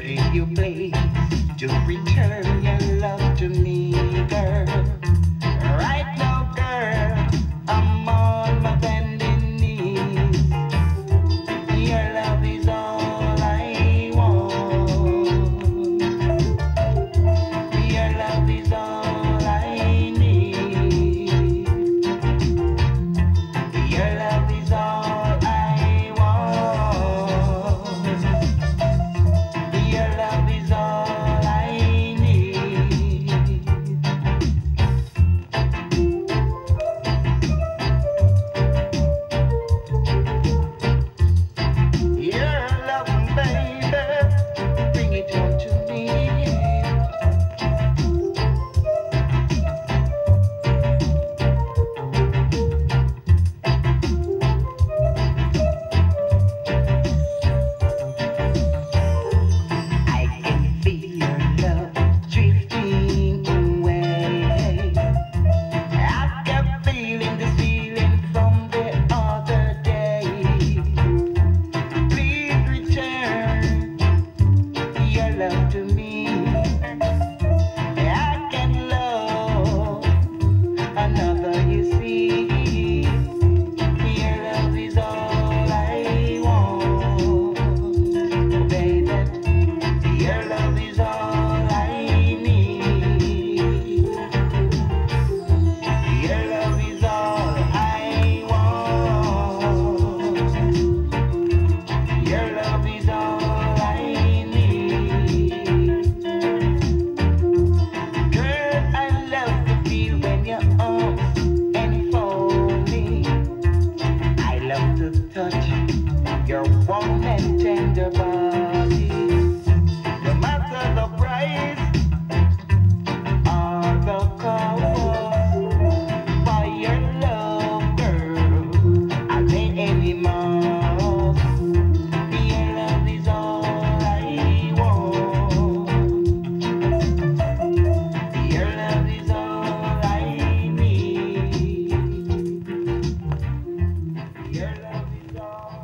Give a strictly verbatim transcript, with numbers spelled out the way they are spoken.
Give you place to return your love to me, girl. Right now, girl, I'm on my bending knees. Your love is all I want. Your love is all I need. Your love is all I want. Your love is all I need. Your love, baby, bring it on to me. I can feel your love drifting away. I kept feeling this feeling from the other day. Please return your love to me. I can love another, you see. Your love is all I want, baby. Your love is all I need. Your love is all I want. Your love is all I need. Girl, I love to feel when your arms enfold me. I love to touch your warm and tender body. No matter the price or the cost, for your love, girl, I'll pay any more. Your love is all I want. Your love is all I need. Your love is all